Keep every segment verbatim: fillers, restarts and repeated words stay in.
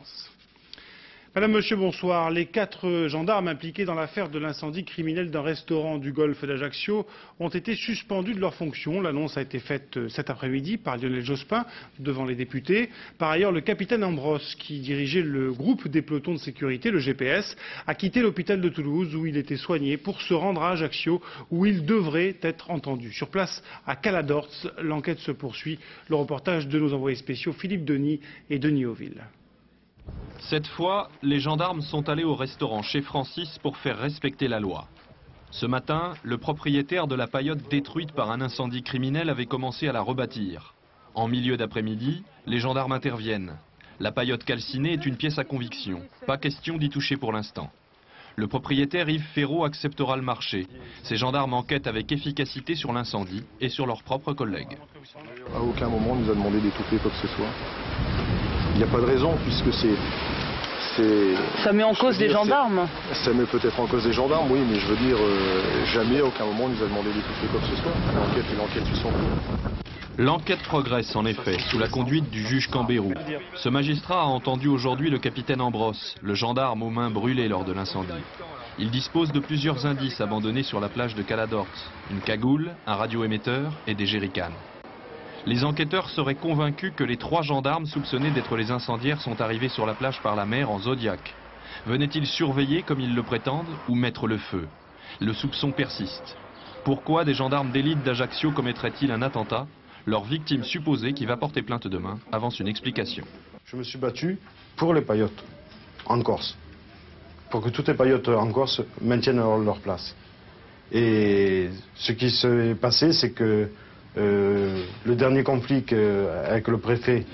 France. Madame, Monsieur, bonsoir. Les quatre gendarmes impliqués dans l'affaire de l'incendie criminel d'un restaurant du golfe d'Ajaccio ont été suspendus de leurs fonctions. L'annonce a été faite cet après-midi par Lionel Jospin devant les députés. Par ailleurs, le capitaine Ambrosse, qui dirigeait le groupe des pelotons de sécurité, le G P S, a quitté l'hôpital de Toulouse où il était soigné pour se rendre à Ajaccio où il devrait être entendu. Sur place, à Caladorts, l'enquête se poursuit. Le reportage de nos envoyés spéciaux Philippe Denis et Denis Auville. Cette fois, les gendarmes sont allés au restaurant chez Francis pour faire respecter la loi. Ce matin, le propriétaire de la paillote détruite par un incendie criminel avait commencé à la rebâtir. En milieu d'après-midi, les gendarmes interviennent. La paillote calcinée est une pièce à conviction. Pas question d'y toucher pour l'instant. Le propriétaire Yves Ferraud acceptera le marché. Ces gendarmes enquêtent avec efficacité sur l'incendie et sur leurs propres collègues. À aucun moment on nous a demandé d'étouffer quoi que ce soit. Il n'y a pas de raison puisque c'est... Ça met en cause des gendarmes. Ça met peut-être en cause des gendarmes, oui, mais je veux dire, euh, jamais à aucun moment on nous a demandé d'étouffer quoi que ce soit. L'enquête et l'enquête suit son cours. L'enquête progresse en effet, sous la conduite du juge Cambérou. Ce magistrat a entendu aujourd'hui le capitaine Ambrosse, le gendarme aux mains brûlées lors de l'incendie. Il dispose de plusieurs indices abandonnés sur la plage de Caladorts. Une cagoule, un radioémetteur et des jerrycans. Les enquêteurs seraient convaincus que les trois gendarmes soupçonnés d'être les incendiaires sont arrivés sur la plage par la mer en Zodiac. Venaient-ils surveiller comme ils le prétendent ou mettre le feu? Le soupçon persiste. Pourquoi des gendarmes d'élite d'Ajaccio commettraient-ils un attentat? Leur victime supposée, qui va porter plainte demain, avance une explication. Je me suis battu pour les paillotes en Corse. Pour que toutes les paillotes en Corse maintiennent leur, leur place. Et ce qui s'est passé, c'est que Euh, le dernier conflit que, avec le préfet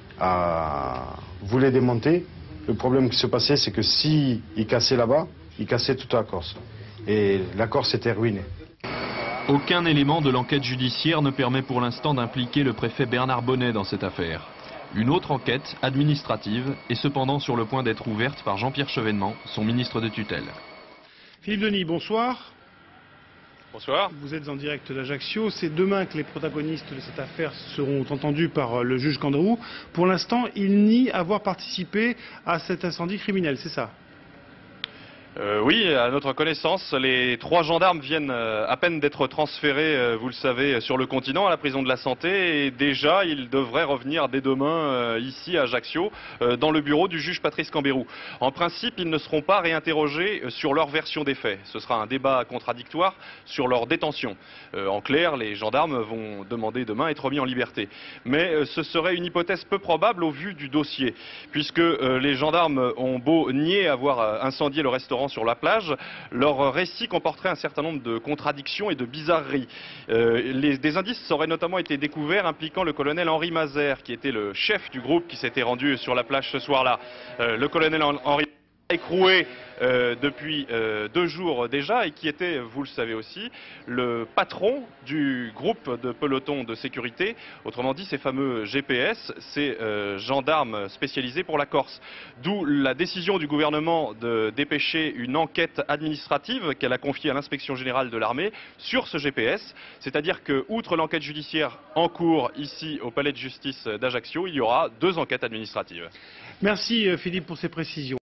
a, voulait démonter. Le problème qui se passait, c'est que s'il cassait là-bas, il cassait toute la Corse. Et la Corse était ruinée. Aucun élément de l'enquête judiciaire ne permet pour l'instant d'impliquer le préfet Bernard Bonnet dans cette affaire. Une autre enquête administrative est cependant sur le point d'être ouverte par Jean-Pierre Chevènement, son ministre de tutelle. Philippe Denis, bonsoir. Bonsoir. Vous êtes en direct d'Ajaccio. C'est demain que les protagonistes de cette affaire seront entendus par le juge Cambérou. Pour l'instant, il nie avoir participé à cet incendie criminel, c'est ça? Euh, oui, à notre connaissance, les trois gendarmes viennent euh, à peine d'être transférés, euh, vous le savez, sur le continent, à la prison de la Santé. Et déjà, ils devraient revenir dès demain euh, ici à Ajaccio, euh, dans le bureau du juge Patrice Cambérou. En principe, ils ne seront pas réinterrogés sur leur version des faits. Ce sera un débat contradictoire sur leur détention. Euh, en clair, les gendarmes vont demander demain à être remis en liberté. Mais euh, ce serait une hypothèse peu probable au vu du dossier, puisque euh, les gendarmes ont beau nier avoir euh, incendié le restaurant sur la plage, leur récit comporterait un certain nombre de contradictions et de bizarreries. Euh, les, des indices auraient notamment été découverts impliquant le colonel Henri Mazer, qui était le chef du groupe qui s'était rendu sur la plage ce soir-là. Euh, le colonel Henri écroué euh, depuis euh, deux jours déjà et qui était, vous le savez aussi, le patron du groupe de pelotons de sécurité, autrement dit ces fameux G P S, ces euh, gendarmes spécialisés pour la Corse. D'où la décision du gouvernement de dépêcher une enquête administrative qu'elle a confiée à l'inspection générale de l'armée sur ce G P S, c'est-à-dire que, outre l'enquête judiciaire en cours ici au palais de justice d'Ajaccio, il y aura deux enquêtes administratives. Merci Philippe pour ces précisions.